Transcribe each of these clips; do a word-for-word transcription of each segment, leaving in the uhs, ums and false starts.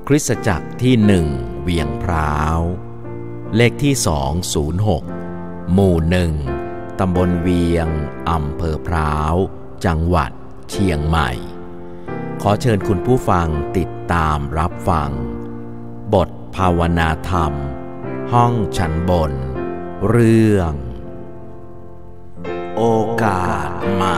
คริสตจักรที่หนึ่งเวียงพร้าวเลขที่สองศูนย์หกหมู่หนึ่งตำบลเวียงอำเภอพร้าวจังหวัดเชียงใหม่ขอเชิญคุณผู้ฟังติดตามรับฟังบทภาวนาธรรมห้องชั้นบนเรื่องโอกาสใหม่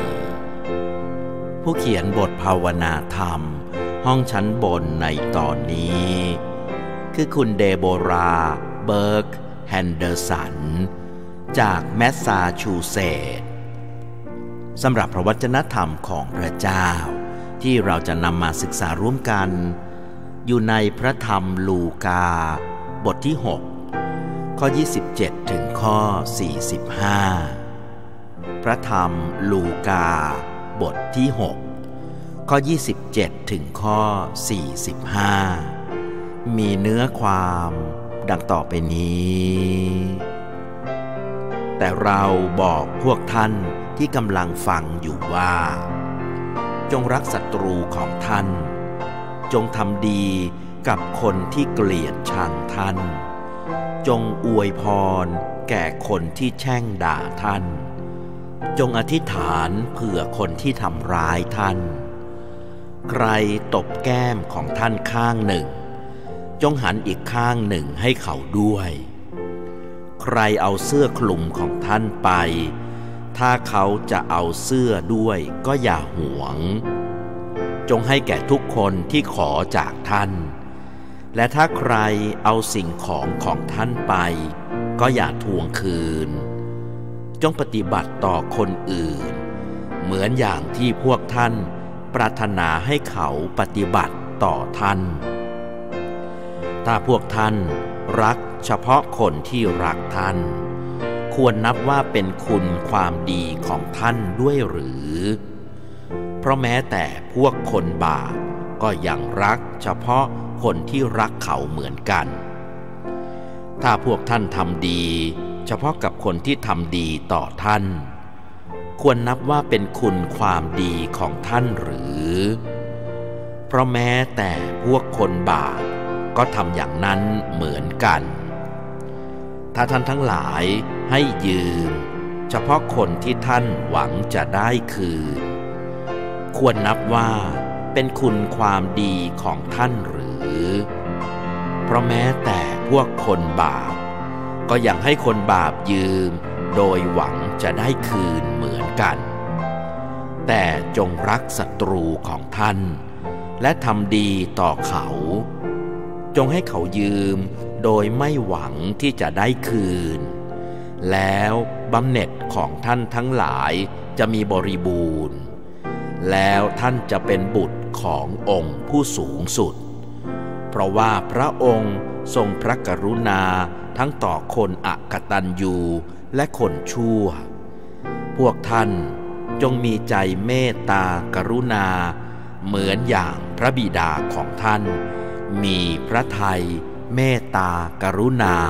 ผู้เขียนบทภาวนาธรรมห้องชั้นบนในตอนนี้คือคุณเดโบราเบิร์กแฮนเดอร์สันจากแมสซาชูเซตส์สำหรับพระวจนะธรรมของพระเจ้าที่เราจะนำมาศึกษาร่วมกันอยู่ในพระธรรมลูกาบทที่หกข้อยี่สิบเจ็ดถึงข้อสี่สิบห้าพระธรรมลูกาบทที่หกข้อยี่สิบเจ็ดถึงข้อสี่สิบห้ามีเนื้อความดังต่อไปนี้แต่เราบอกพวกท่านที่กำลังฟังอยู่ว่าจงรักศัตรูของท่านจงทำดีกับคนที่เกลียดชังท่านจงอวยพรแก่คนที่แช่งด่าท่านจงอธิษฐานเผื่อคนที่ทำร้ายท่านใครตบแก้มของท่านข้างหนึ่งจงหันอีกข้างหนึ่งให้เขาด้วยใครเอาเสื้อคลุมของท่านไปถ้าเขาจะเอาเสื้อด้วยก็อย่าหวงจงให้แก่ทุกคนที่ขอจากท่านและถ้าใครเอาสิ่งของของท่านไปก็อย่าทวงคืนจงปฏิบัติต่อคนอื่นเหมือนอย่างที่พวกท่านปรารถนาให้เขาปฏิบัติต่อท่านถ้าพวกท่านรักเฉพาะคนที่รักท่านควรนับว่าเป็นคุณความดีของท่านด้วยหรือเพราะแม้แต่พวกคนบาปก็ยังรักเฉพาะคนที่รักเขาเหมือนกันถ้าพวกท่านทำดีเฉพาะกับคนที่ทำดีต่อท่านควรนับว่าเป็นคุณความดีของท่านหรือเพราะแม้แต่พวกคนบาปก็ทำอย่างนั้นเหมือนกันถ้าท่านทั้งหลายให้ยืมเฉพาะคนที่ท่านหวังจะได้คืนควรนับว่าเป็นคุณความดีของท่านหรือเพราะแม้แต่พวกคนบาปก็ยังให้คนบาปยืมโดยหวังจะได้คืนเหมือนกันแต่จงรักศัตรูของท่านและทำดีต่อเขาจงให้เขายืมโดยไม่หวังที่จะได้คืนแล้วบำเหน็จของท่านทั้งหลายจะมีบริบูรณ์แล้วท่านจะเป็นบุตรขององค์ผู้สูงสุดเพราะว่าพระองค์ทรงพระกรุณาทั้งต่อคนอกตัญญูและคนชั่วพวกท่านจงมีใจเมตตากรุณาเหมือนอย่างพระบิดาของท่านมีพระทัยเมตตากรุณา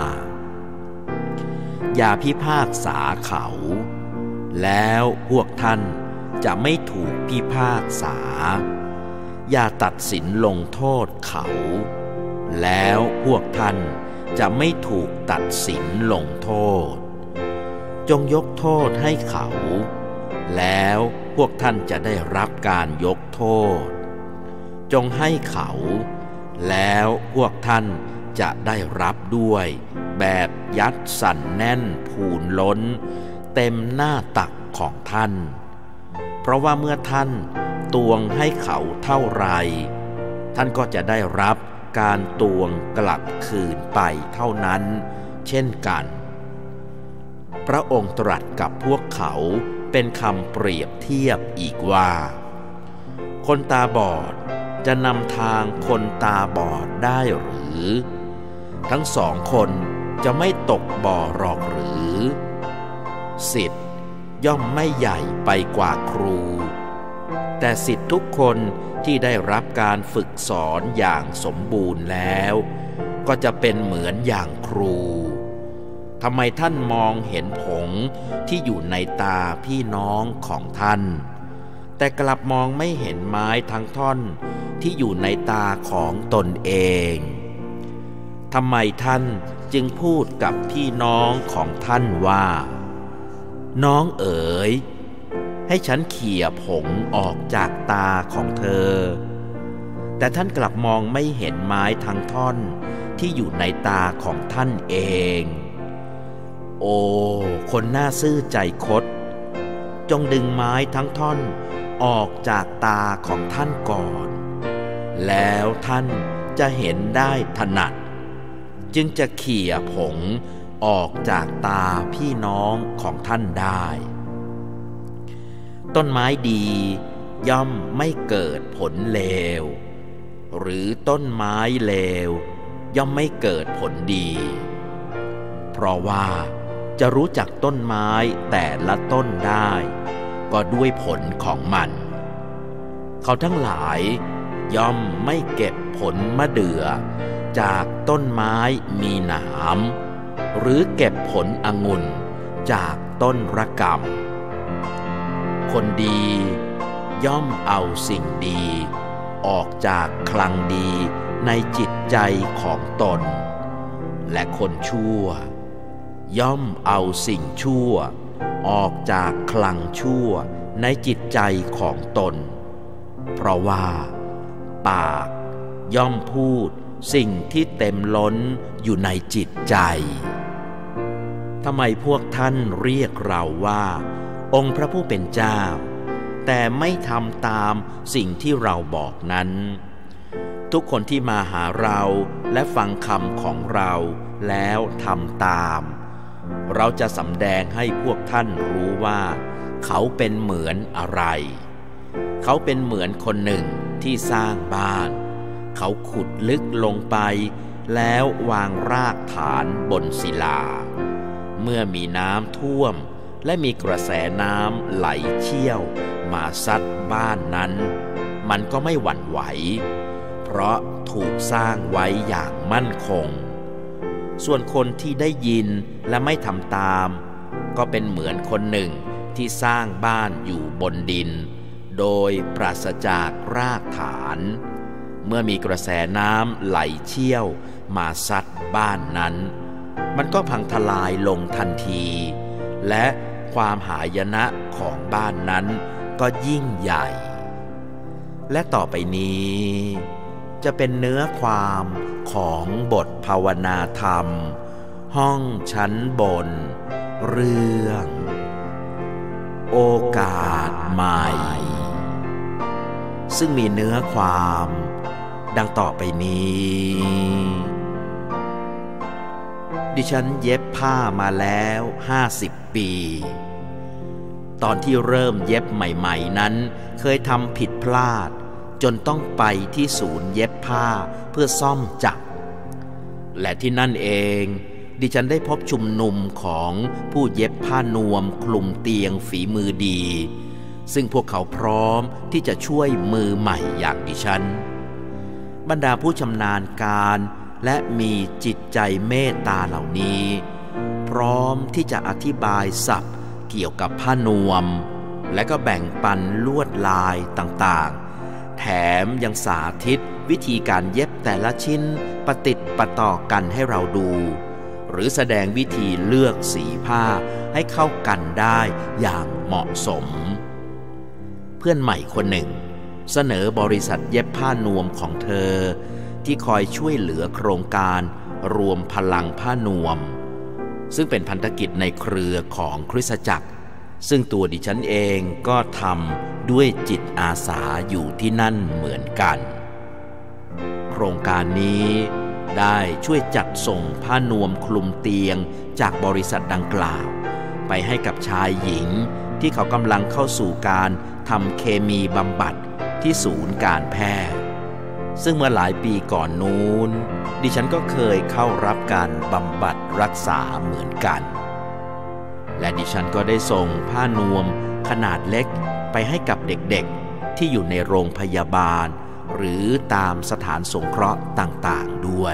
อย่าพิพากษาเขาแล้วพวกท่านจะไม่ถูกพิพากษาอย่าตัดสินลงโทษเขาแล้วพวกท่านจะไม่ถูกตัดสินลงโทษจงยกโทษให้เขาแล้วพวกท่านจะได้รับการยกโทษจงให้เขาแล้วพวกท่านจะได้รับด้วยแบบยัดสั่นแน่นพูนล้นเต็มหน้าตักของท่านเพราะว่าเมื่อท่านตวงให้เขาเท่าไรท่านก็จะได้รับการตวงกลับคืนไปเท่านั้นเช่นกันพระองค์ตรัสกับพวกเขาเป็นคำเปรียบเทียบอีกว่าคนตาบอดจะนำทางคนตาบอดได้หรือทั้งสองคนจะไม่ตกบ่อหรอกหรือศิษย์ย่อมไม่ใหญ่ไปกว่าครูแต่ศิษย์ทุกคนที่ได้รับการฝึกสอนอย่างสมบูรณ์แล้วก็จะเป็นเหมือนอย่างครูทำไมท่านมองเห็นผงที่อยู่ในตาพี่น้องของท่านแต่กลับมองไม่เห็นไม้ทั้งท่อนที่อยู่ในตาของตนเองทำไมท่านจึงพูดกับพี่น้องของท่านว่าน้องเอ๋ยให้ฉันเขี่ยผงออกจากตาของเธอแต่ท่านกลับมองไม่เห็นไม้ทั้งท่อนที่อยู่ในตาของท่านเองโอ้คนหน้าซื่อใจคดจงดึงไม้ทั้งท่อนออกจากตาของท่านก่อนแล้วท่านจะเห็นได้ถนัดจึงจะเขี่ยผงออกจากตาพี่น้องของท่านได้ต้นไม้ดีย่อมไม่เกิดผลเลวหรือต้นไม้เลวย่อมไม่เกิดผลดีเพราะว่าจะรู้จักต้นไม้แต่ละต้นได้ก็ด้วยผลของมันเขาทั้งหลายย่อมไม่เก็บผลมะเดื่อจากต้นไม้มีหนามหรือเก็บผลองุ่นจากต้นระกำคนดีย่อมเอาสิ่งดีออกจากคลังดีในจิตใจของตนและคนชั่วย่อมเอาสิ่งชั่วออกจากคลังชั่วในจิตใจของตนเพราะว่าปากย่อมพูดสิ่งที่เต็มล้นอยู่ในจิตใจทำไมพวกท่านเรียกเราว่าองค์พระผู้เป็นเจ้าแต่ไม่ทำตามสิ่งที่เราบอกนั้นทุกคนที่มาหาเราและฟังคำของเราแล้วทำตามเราจะสำแดงให้พวกท่านรู้ว่าเขาเป็นเหมือนอะไรเขาเป็นเหมือนคนหนึ่งที่สร้างบ้านเขาขุดลึกลงไปแล้ววางรากฐานบนศิลาเมื่อมีน้ำท่วมและมีกระแสน้ำไหลเชี่ยวมาซัดบ้านนั้นมันก็ไม่หวั่นไหวเพราะถูกสร้างไว้อย่างมั่นคงส่วนคนที่ได้ยินและไม่ทำตามก็เป็นเหมือนคนหนึ่งที่สร้างบ้านอยู่บนดินโดยปราศจากรากฐานเมื่อมีกระแสน้ำไหลเชี่ยวมาซัดบ้านนั้นมันก็พังทลายลงทันทีและความหายนะของบ้านนั้นก็ยิ่งใหญ่และต่อไปนี้จะเป็นเนื้อความของบทภาวนาธรรมห้องชั้นบนเรื่องโอกาสใหม่ซึ่งมีเนื้อความดังต่อไปนี้ดิฉันเย็บผ้ามาแล้วห้าสิบปีตอนที่เริ่มเย็บใหม่ๆนั้นเคยทำผิดพลาดจนต้องไปที่ศูนย์เย็บผ้าเพื่อซ่อมจักรและที่นั่นเองดิฉันได้พบชุมนุมของผู้เย็บผ้านวมคลุมเตียงฝีมือดีซึ่งพวกเขาพร้อมที่จะช่วยมือใหม่อย่างดิฉันบรรดาผู้ชำนาญการและมีจิตใจเมตตาเหล่านี้พร้อมที่จะอธิบายศัพท์เกี่ยวกับผ้านวมและก็แบ่งปันลวดลายต่างๆแถมยังสาธิตวิธีการเย็บแต่ละชิ้นประติดประต่อกันให้เราดูหรือแสดงวิธีเลือกสีผ้าให้เข้ากันได้อย่างเหมาะสมเพื่อนใหม่คนหนึ่งเสนอบริษัทเย็บผ้านวมของเธอที่คอยช่วยเหลือโครงการรวมพลังผ้านวมซึ่งเป็นพันธกิจในเครือของคริสตจักรซึ่งตัวดิฉันเองก็ทำด้วยจิตอาสาอยู่ที่นั่นเหมือนกันโครงการนี้ได้ช่วยจัดส่งผ้านวมคลุมเตียงจากบริษัทดังกล่าวไปให้กับชายหญิงที่เขากำลังเข้าสู่การทำเคมีบำบัดที่ศูนย์การแพทย์ซึ่งเมื่อหลายปีก่อนนู้นดิฉันก็เคยเข้ารับการบำบัดรักษาเหมือนกันและดิฉันก็ได้ส่งผ้านวมขนาดเล็กไปให้กับเด็กๆที่อยู่ในโรงพยาบาลหรือตามสถานสงเคราะห์ต่างๆด้วย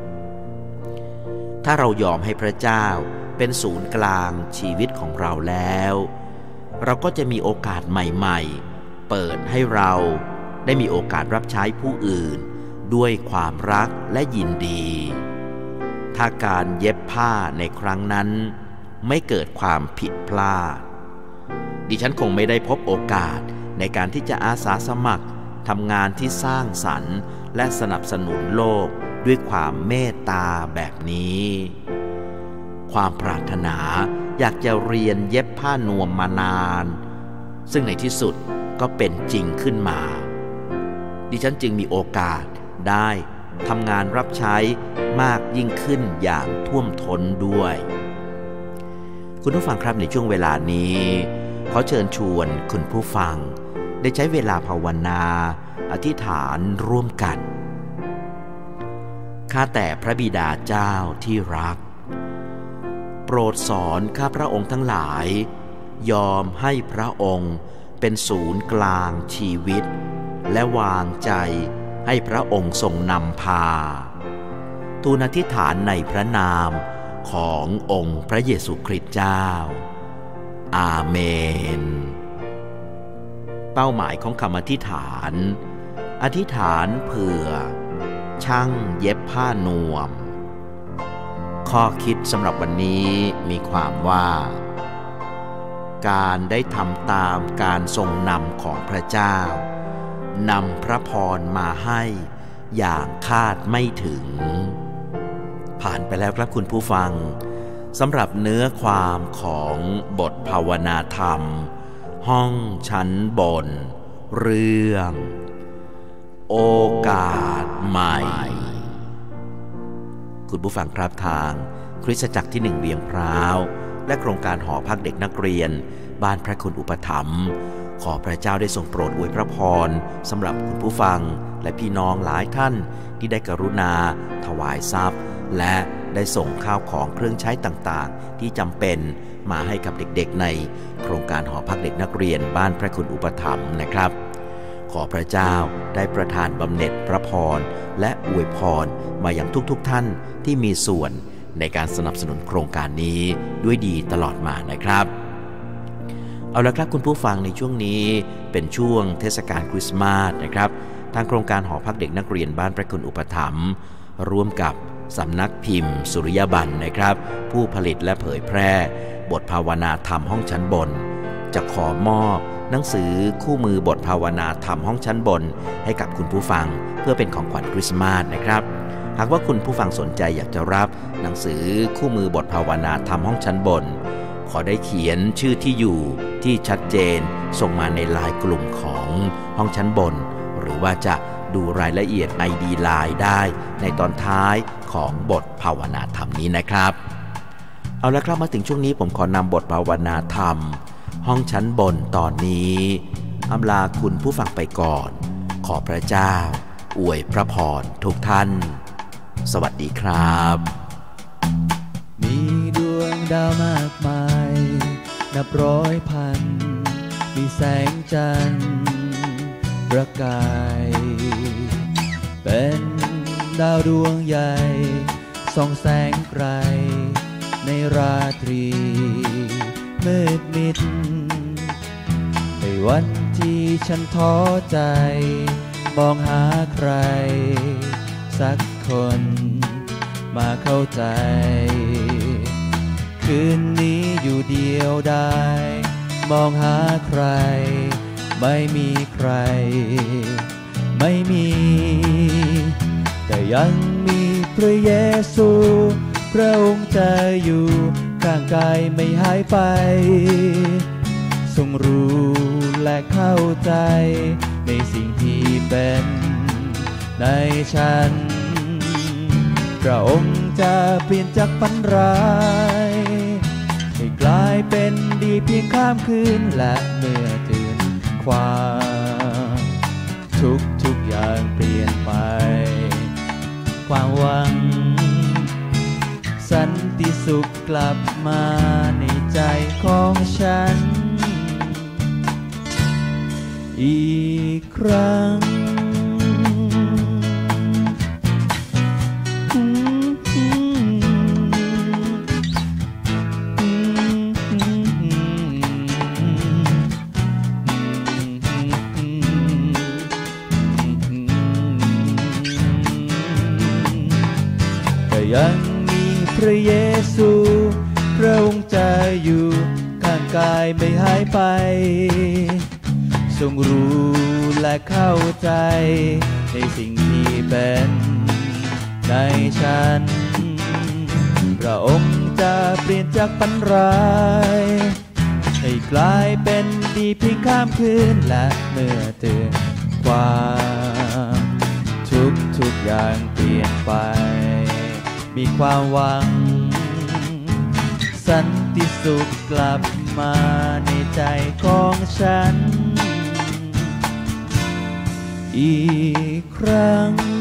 ถ้าเรายอมให้พระเจ้าเป็นศูนย์กลางชีวิตของเราแล้วเราก็จะมีโอกาสใหม่ๆเปิดให้เราได้มีโอกาสรับใช้ผู้อื่นด้วยความรักและยินดีถ้าการเย็บผ้าในครั้งนั้นไม่เกิดความผิดพลาดดิฉันคงไม่ได้พบโอกาสในการที่จะอาสาสมัครทำงานที่สร้างสรรค์และสนับสนุนโลกด้วยความเมตตาแบบนี้ความปรารถนาอยากจะเรียนเย็บผ้านวมมานานซึ่งในที่สุดก็เป็นจริงขึ้นมาดิฉันจึงมีโอกาสได้ทำงานรับใช้มากยิ่งขึ้นอย่างท่วมท้นด้วยคุณผู้ฟังครับในช่วงเวลานี้ขอเชิญชวนคุณผู้ฟังได้ใช้เวลาภาวนาอธิษฐานร่วมกันข้าแต่พระบิดาเจ้าที่รักโปรดสอนข้าพระองค์ทั้งหลายยอมให้พระองค์เป็นศูนย์กลางชีวิตและวางใจให้พระองค์ทรงนำพาทูลอธิษฐานในพระนามขององค์พระเยซูคริสต์เจ้าอาเมนเป้าหมายของคำอธิษฐานอธิษฐานเผื่อช่างเย็บผ้านวมข้อคิดสำหรับวันนี้มีความว่าการได้ทำตามการทรงนำของพระเจ้านำพระพรมาให้อย่างคาดไม่ถึงผ่านไปแล้วครับคุณผู้ฟังสำหรับเนื้อความของบทภาวนาธรรมห้องชั้นบนเรื่องโอกาสใหม่คุณผู้ฟังครับทางคริสตจักรที่หนึ่งเวียงพร้าวและโครงการหอพักเด็กนักเรียนบ้านพระคุณอุปถัมภ์ขอพระเจ้าได้ทรงโปรดอวยพระพรสำหรับคุณผู้ฟังและพี่น้องหลายท่านที่ได้กรุณาถวายทรัพย์และได้ส่งข้าวของเครื่องใช้ต่างๆที่จำเป็นมาให้กับเด็กๆในโครงการหอพักเด็กนักเรียนบ้านพระคุณอุปถัมภ์นะครับขอพระเจ้าได้ประทานบำเหน็จพระพรและอวยพรมาอย่างทุกๆท่านที่มีส่วนในการสนับสนุนโครงการนี้ด้วยดีตลอดมานะครับเอาละครับคุณผู้ฟังในช่วงนี้เป็นช่วงเทศกาลคริสต์มาสนะครับทางโครงการหอพักเด็กนักเรียนบ้านพระคุณอุปถัมภ์ร่วมกับสำนักพิมพ์สุริยบัณฑ์นะครับผู้ผลิตและเผยแพร่บทภาวนาธรรมห้องชั้นบนจะขอมอบหนังสือคู่มือบทภาวนาธรรมห้องชั้นบนให้กับคุณผู้ฟังเพื่อเป็นของขวัญคริสต์มาสนะครับหากว่าคุณผู้ฟังสนใจอยากจะรับหนังสือคู่มือบทภาวนาธรรมห้องชั้นบนขอได้เขียนชื่อที่อยู่ที่ชัดเจนส่งมาในไลน์กลุ่มของห้องชั้นบนหรือว่าจะดูรายละเอียด ไอ ดี ไลน์ ได้ในตอนท้ายของบทภาวนาธรรมนี้นะครับเอาละครับมาถึงช่วงนี้ผมขอนำบทภาวนาธรรมห้องชั้นบนตอนนี้อำลาคุณผู้ฟังไปก่อนขอพระเจ้าอวยพระพรทุกท่านสวัสดีครับมีดวงดาวมากมายนับร้อยพันมีแสงจันทร์ประกายเป็นดาวดวงใหญ่ส่องแสงไกลในราตรีมืดมิดในวันที่ฉันท้อใจมองหาใครสักคนมาเข้าใจคืนนี้อยู่เดียวได้มองหาใครไม่มีใครไม่มีแต่ยังมีพระเยซูพระองค์จะอยู่ข้างกายไม่หายไปทรงรู้และเข้าใจในสิ่งที่เป็นในฉันพระองค์จะเปลี่ยนจากฝันร้ายให้กลายเป็นดีเพียงข้ามคืนและเมื่อตื่นความทุกทุกอย่างเปลี่ยนไปความหวังสันติสุขกลับมาในใจของฉันอีกครั้งยังมีพระเยซูพระองค์จะอยู่ข้างกายไม่หายไปทรงรู้และเข้าใจในสิ่งที่เป็นในฉันพระองค์จะเปลี่ยนจากฝันร้ายให้กลายเป็นดีเพียงข้ามคืนและเมื่อตื่นความทุกทุกอย่างเปลี่ยนไปมีความหวังสันติสุขกลับมาในใจของฉันอีกครั้ง